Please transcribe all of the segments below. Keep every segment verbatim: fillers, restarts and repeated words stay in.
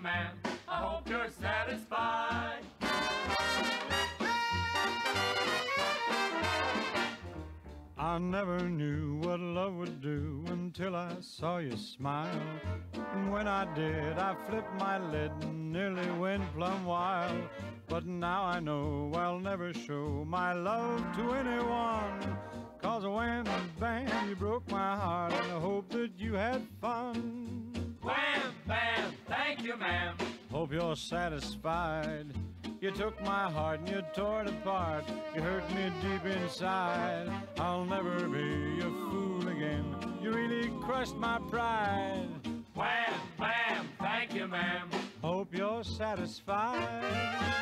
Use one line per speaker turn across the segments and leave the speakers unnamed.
ma'am. I hope you're satisfied.
I never knew what love would do until I saw you smile. And when I did, I flipped my lid and nearly went plumb wild. But now I know I'll never show my love to anyone, 'cause wham, bam, you broke my heart, and I hope that you had fun.
Wham, bam, thank you, ma'am.
Hope you're satisfied. You took my heart and you tore it apart. You hurt me deep inside. I'll never be a fool again. You really crushed my pride.
Wham, bam, thank you, ma'am.
Hope you're satisfied.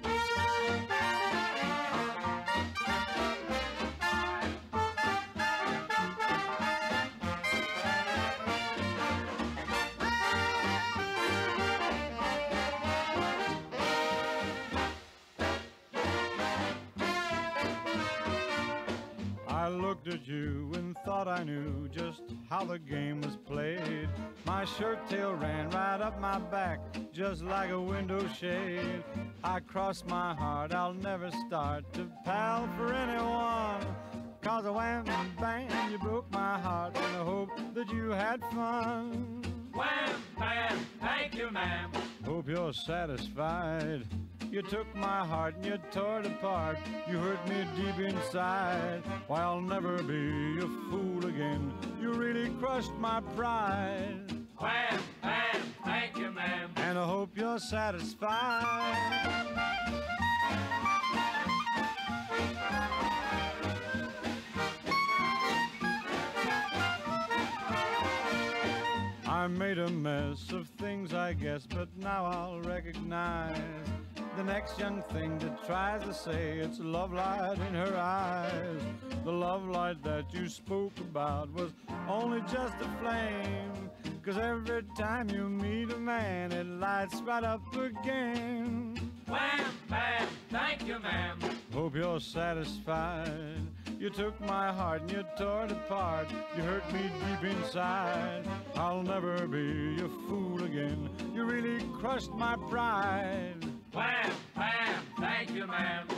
I looked at you and thought I knew just how the game was played. My shirt tail ran right up my back, just like a window shade. I crossed my heart, I'll never start to pal for anyone, 'cause wham, bam, you broke my heart, and I hope that you had fun.
Wham, bam, thank you, ma'am.
Hope you're satisfied. You took my heart and you tore it apart. You hurt me deep inside. Why, I'll never be a fool again. You really crushed my pride.
Wham, bam, thank you, ma'am.
And I hope you're satisfied. I made a mess of things, I guess, but now I'll recognize the next young thing that tries to say it's love light in her eyes. The love light that you spoke about was only just a flame, 'cause every time you meet a man, it lights right up again.
Wham, bam, thank you, ma'am.
Hope you're satisfied. You took my heart and you tore it apart. You hurt me deep inside. I'll never be a fool again. You really crushed my pride.
Wham, bam, thank you, ma'am.